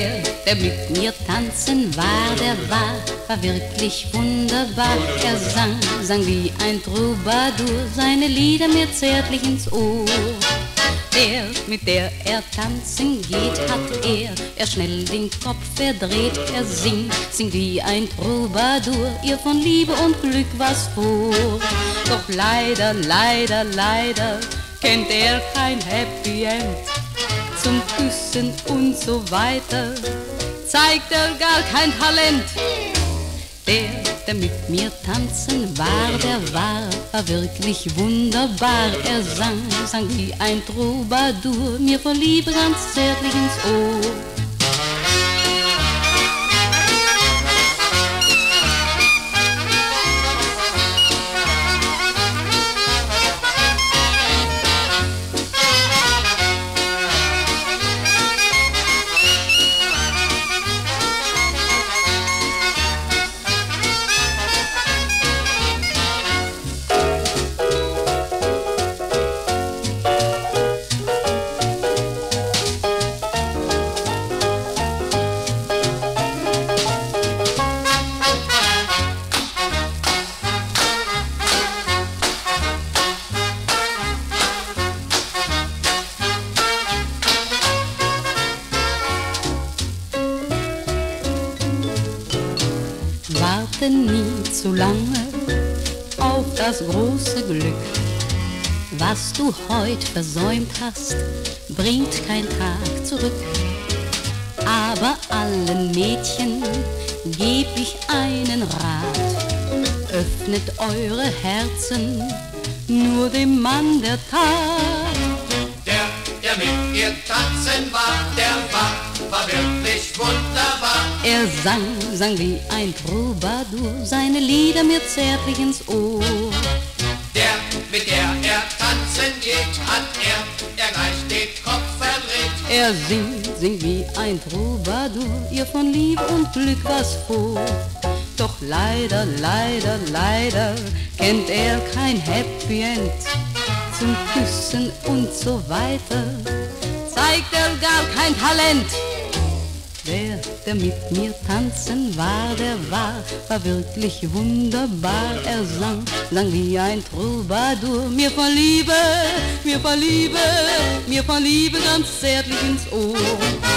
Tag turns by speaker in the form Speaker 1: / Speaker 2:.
Speaker 1: der mit mir tanzen war wirklich wunderbar. Er sang wie ein Troubadour, seine Lieder mir zärtlich ins Ohr. Der, mit der er tanzen geht, hat er schnell den Kopf verdreht. Er singt wie ein Troubadour, ihr von Liebe und Glück was vor. Doch leider kennt er kein Happy End. Zum Küssen und so weiter zeigt er gar kein Talent. Der mit mir tanzen war wirklich wunderbar. Er sang wie ein Troubadour, mir vor Liebe ganz zärtlich ins Ohr. Warte nie zu lange auf das große Glück. Was du heut versäumt hast, bringt kein Tag zurück. Aber allen Mädchen geb ich einen Rat: öffnet eure Herzen nur dem Mann der Tat.
Speaker 2: Der mit ihr tanzen war wirklich wunderbar.
Speaker 1: Er sang wie ein Troubadour, seine Lieder mir zärtlich ins Ohr.
Speaker 2: Der, mit der er tanzen geht, hat er gleich den Kopf verdreht.
Speaker 1: Er singt wie ein Troubadour, ihr von Liebe und Glück was vor. Doch leider kennt er kein Happy End. Zum Küssen und so weiter zeigt er gar kein Talent. Der mit mir tanzen war wirklich wunderbar. Er sang wie ein Troubadour, mir vor Liebe ganz zärtlich ins Ohr.